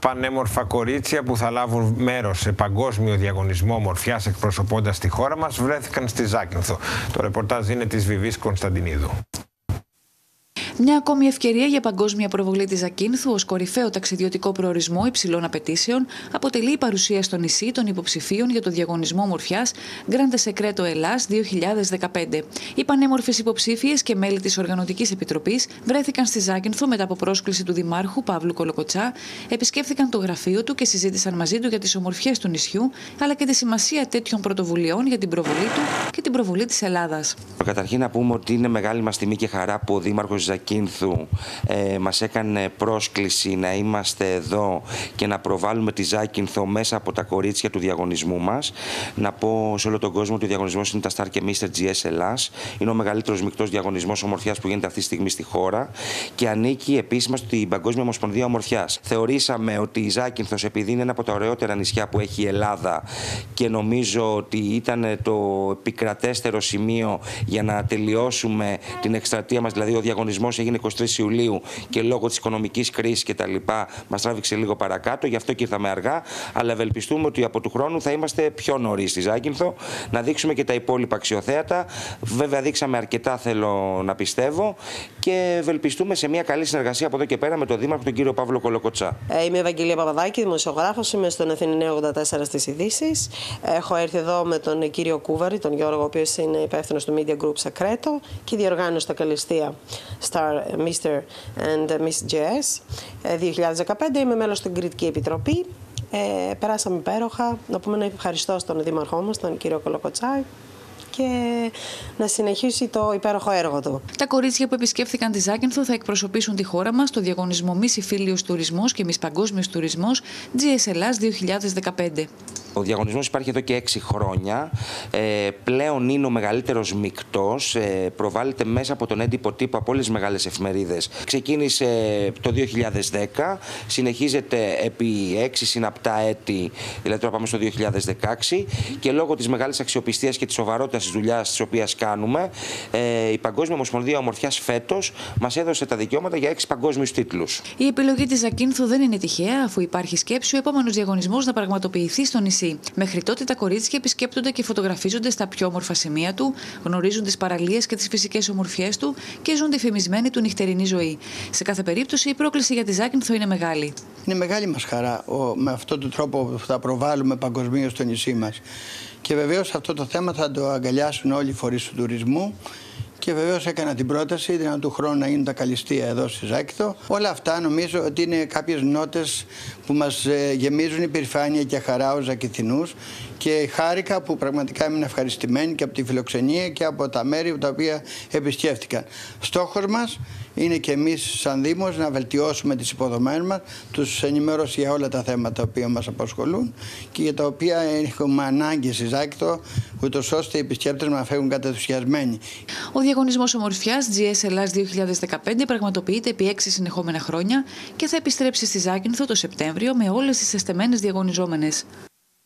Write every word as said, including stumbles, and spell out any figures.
Πανέμορφα κορίτσια που θα λάβουν μέρος σε παγκόσμιο διαγωνισμό ομορφιάς εκπροσωπώντας τη χώρα μας βρέθηκαν στη Ζάκυνθο. Το ρεπορτάζ είναι της Βιβής Κωνσταντινίδου. Μια ακόμη ευκαιρία για παγκόσμια προβολή της Ζακύνθου ως κορυφαίο ταξιδιωτικό προορισμό υψηλών απαιτήσεων αποτελεί η παρουσία στο νησί των υποψηφίων για το διαγωνισμό ομορφιάς Grande Secreto Ελλάς δύο χιλιάδες δεκαπέντε. Οι πανέμορφες υποψήφιες και μέλη της Οργανωτικής Επιτροπής βρέθηκαν στη Ζάκυνθο μετά από πρόσκληση του Δημάρχου Παύλου Κολοκοτσά, επισκέφθηκαν το γραφείο του και συζήτησαν μαζί του για τις ομορφιές του νησιού, αλλά και τη σημασία τέτοιων πρωτοβουλειών για την προβολή του και την προβολή της Ελλάδας. Καταρχήν να πούμε ότι είναι μεγάλη μας τιμή και χαρά που ο Δήμαρχος Ζακύνθου ε, μας έκανε πρόσκληση να είμαστε εδώ και να προβάλλουμε τη Ζάκυνθο μέσα από τα κορίτσια του διαγωνισμού μας. Να πω σε όλο τον κόσμο ότι ο διαγωνισμός είναι τα Star και μίστερ τζι ες Ελλάς. Είναι ο μεγαλύτερος μεικτός διαγωνισμός ομορφιάς που γίνεται αυτή τη στιγμή στη χώρα και ανήκει επίσημα στην Παγκόσμια Ομοσπονδία Ομορφιάς. Θεωρήσαμε ότι η Ζάκυνθος, επειδή είναι ένα από τα ωραιότερα νησιά που έχει η Ελλάδα και νομίζω ότι ήταν το επικρατέστερο σημείο για να τελειώσουμε την εκστρατεία μας, δηλαδή ο διαγωνισμός έγινε εικοστή τρίτη Ιουλίου και λόγω της οικονομικής κρίσης και τα λοιπά μας τράβηξε λίγο παρακάτω, γι' αυτό και ήρθαμε αργά, αλλά ευελπιστούμε ότι από του χρόνου θα είμαστε πιο νωρίς στη Ζάκυνθο, να δείξουμε και τα υπόλοιπα αξιοθέατα. Βέβαια δείξαμε αρκετά, θέλω να πιστεύω, και ευελπιστούμε σε μια καλή συνεργασία από εδώ και πέρα με τον Δήμαρχο, τον κύριο Παύλο Κολοκοτσά. Είμαι η Ευαγγελία Παπαδάκη, δημοσιογράφος, είμαι στον Αθηνινέο ογδόντα τέσσερα στις ειδήσεις. Έχω έρθει εδώ με τον κύριο Κούβαρη, τον Γιώργο, ο οποίος είναι υπεύθυνος του Media Group Secreto και διοργάνωσε τα καλυστία Star, μίστερ and μις τζι ες δύο χιλιάδες δεκαπέντε. Είμαι μέλος στην Κριτική Επιτροπή. Ε, περάσαμε υπέροχα. Να πούμε ένα ευχαριστώ στον Δήμαρχό μας, τον κύριο Κολοκοτσά, και να συνεχίσει το υπέροχο έργο του. Τα κορίτσια που επισκέφθηκαν τη Ζάκυνθο θα εκπροσωπήσουν τη χώρα μας στο διαγωνισμό Miss Ιφίλιος Τουρισμός και Miss Παγκόσμιος Τουρισμός τζι ες Ελλάς δύο χιλιάδες δεκαπέντε. Ο διαγωνισμός υπάρχει εδώ και έξι χρόνια. Ε, πλέον είναι ο μεγαλύτερος μεικτός. Ε, προβάλλεται μέσα από τον έντυπο τύπο από όλες τις μεγάλες εφημερίδες. Ξεκίνησε το δύο χιλιάδες δέκα, συνεχίζεται επί έξι συναπτά έτη, δηλαδή τώρα πάμε στο δύο χιλιάδες δεκαέξι, και λόγω της μεγάλης αξιοπιστίας και της σοβαρότητας της δουλειάς της οποίας κάνουμε, ε, η Παγκόσμια Ομοσπονδία Ομορφιάς φέτος μας έδωσε τα δικαιώματα για έξι παγκόσμιους τίτλους. Η επιλογή της Ζακύνθου δεν είναι τυχαία, αφού υπάρχει σκέψη ο επόμενος διαγωνισμός να πραγματοποιηθεί στο νησί. Μέχρι τότε τα κορίτσια επισκέπτονται και φωτογραφίζονται στα πιο όμορφα σημεία του, γνωρίζουν τις παραλίες και τις φυσικές ομορφιές του και ζουν τη φημισμένη του νυχτερινή ζωή. Σε κάθε περίπτωση η πρόκληση για τη Ζάκυνθο είναι μεγάλη. Είναι μεγάλη μας χαρά ο, με αυτόν τον τρόπο που θα προβάλλουμε παγκοσμίως στο νησί μας. Και βεβαίως αυτό το θέμα θα το αγκαλιάσουν όλοι οι φορείς του τουρισμού. Και βεβαίως έκανα την πρόταση να του χρόνου να γίνουν τα καλυστία εδώ στη Ζάκυνθο. Όλα αυτά νομίζω ότι είναι κάποιες νότες που μας γεμίζουν υπερηφάνεια και χαρά ως Ζακυνθινούς, και χάρηκα που πραγματικά ήμουν ευχαριστημένοι και από τη φιλοξενία και από τα μέρη τα οποία επισκέφτηκαν. Στόχος μας είναι και εμείς σαν Δήμος να βελτιώσουμε τις υποδομές μας, τους ενημερώσει για όλα τα θέματα που μας απασχολούν και για τα οποία έχουμε ανάγκη στη Ζάκυνθο, ούτως ώστε οι επισκέπτες να φεύγουν κατενθουσιασμένοι. Ο διαγωνισμός ομορφιάς τζι ες Ελλάς δύο χιλιάδες δεκαπέντε πραγματοποιείται επί έξι συνεχόμενα χρόνια και θα επιστρέψει στη Ζάκυνθο το Σεπτέμβριο με όλες τις εστεμένες διαγωνιζόμενες.